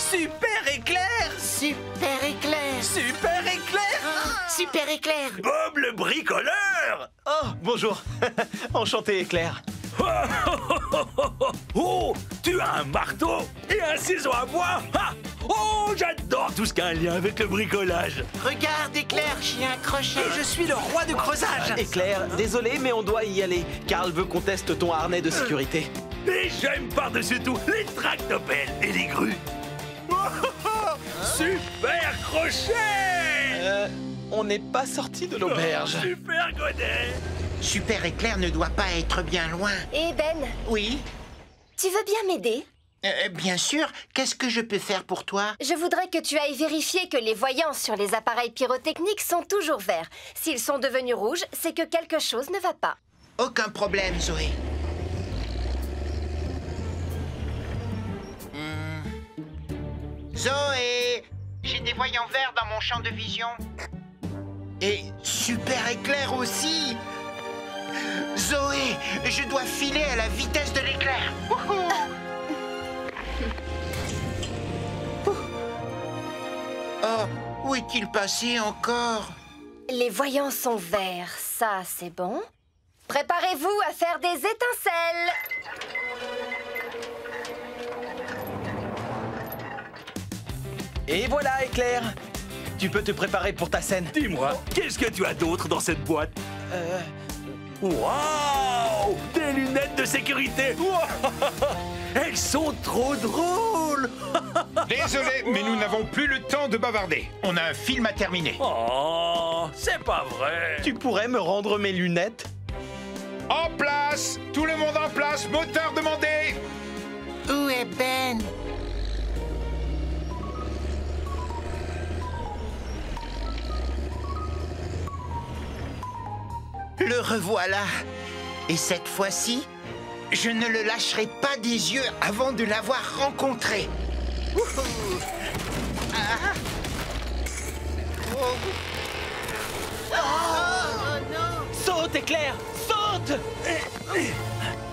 Super éclair! Super éclair. Super éclair! Super éclair. Bob le bricoleur! Oh, bonjour. Enchanté, Éclair. Oh, tu as un marteau et un ciseau à bois? Ah, oh, j'adore tout ce qui a un lien avec le bricolage. Regarde, éclair, j'ai un crochet. Je suis le roi du creusage. Éclair, désolé, mais on doit y aller. Karl veut qu'on teste ton harnais de sécurité. Et j'aime par-dessus tout les tractopelles et les grues. Super crochet! On n'est pas sorti de l'auberge. Super godet! Super éclair ne doit pas être bien loin. Eh Ben, Oui, tu veux bien m'aider? bien sûr. Qu'est-ce que je peux faire pour toi? Je voudrais que tu ailles vérifier que les voyances sur les appareils pyrotechniques sont toujours verts. S'ils sont devenus rouges, c'est que quelque chose ne va pas. Aucun problème, Zoé. Zoé, j'ai des voyants verts dans mon champ de vision. Et super éclair aussi. Zoé, je dois filer à la vitesse de l'éclair. Wouhou. Oh, où est-il passé encore? Les voyants sont verts, ça c'est bon. Préparez-vous à faire des étincelles. Et voilà, Éclair. Tu peux te préparer pour ta scène. Dis-moi, qu'est-ce que tu as d'autre dans cette boîte? Waouh! Des lunettes de sécurité! Wow. Elles sont trop drôles! Désolé, mais nous n'avons plus le temps de bavarder. On a un film à terminer. Oh, c'est pas vrai! Tu pourrais me rendre mes lunettes? En place! Tout le monde en place! Moteur demandé! Où est Ben? Le revoilà. Et cette fois-ci, je ne le lâcherai pas des yeux avant de l'avoir rencontré. Wouhou. Ah. Oh. Oh. Saute, Éclair! Saute!